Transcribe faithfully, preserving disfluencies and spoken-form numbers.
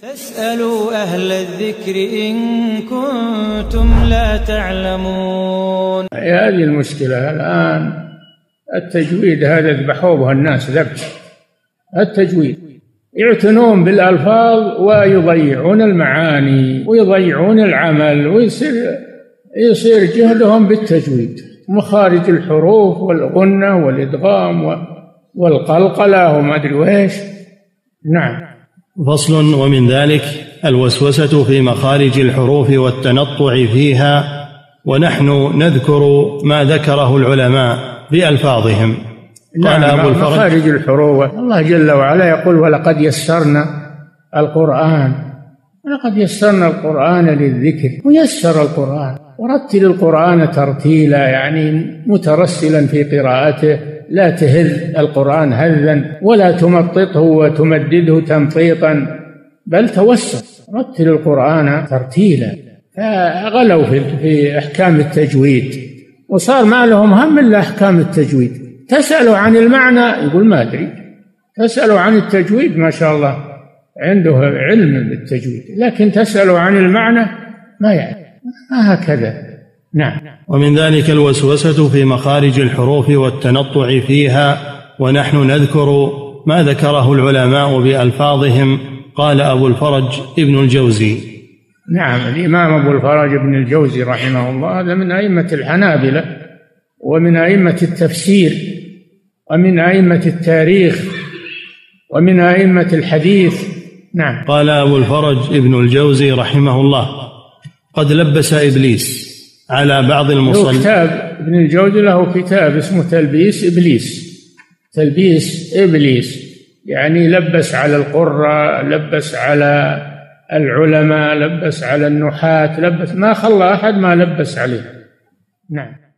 فاسألوا أهل الذكر إن كنتم لا تعلمون. هذه المشكلة الآن، التجويد هذا ذبحوا به الناس ذبح التجويد، يعتنون بالألفاظ ويضيعون المعاني ويضيعون العمل، ويصير يصير جهدهم بالتجويد، مخارج الحروف والغنة والإدغام والقلقلة وما أدري وإيش. نعم. فصل. ومن ذلك الوسوسة في مخارج الحروف والتنطع فيها، ونحن نذكر ما ذكره العلماء بألفاظهم. قال أبو الفرج مخارج الحروف، الله جل وعلا يقول ولقد يسرنا القرآن ولقد يسرنا القرآن للذكر، ويسر القرآن ورتل القرآن ترتيلا، يعني مترسلا في قراءته، لا تهذ القرآن هذا ولا تمططه وتمدده تمطيطا، بل توسط، رتل القرآن ترتيلا. فغلوا في أحكام التجويد، وصار ما لهم هم إلا أحكام التجويد. تسألوا عن المعنى يقول ما أدري، تسألوا عن التجويد ما شاء الله عنده علم بالتجويد، لكن تسألوا عن المعنى ما يعرف، ما هكذا. نعم. ومن ذلك الوسوسة في مخارج الحروف والتنطع فيها، ونحن نذكر ما ذكره العلماء بألفاظهم. قال أبو الفرج ابن الجوزي. نعم، الإمام أبو الفرج ابن الجوزي رحمه الله هذا من أئمة الحنابلة ومن أئمة التفسير ومن أئمة التاريخ ومن أئمة الحديث. نعم. قال أبو الفرج ابن الجوزي رحمه الله قد لبس إبليس على بعض المصلين. كتاب ابن الجوزي له كتاب اسمه تلبيس إبليس، تلبيس إبليس، يعني لبس على القراء، لبس على العلماء، لبس على النحاة، لبس ما خلى أحد ما لبس عليه. نعم.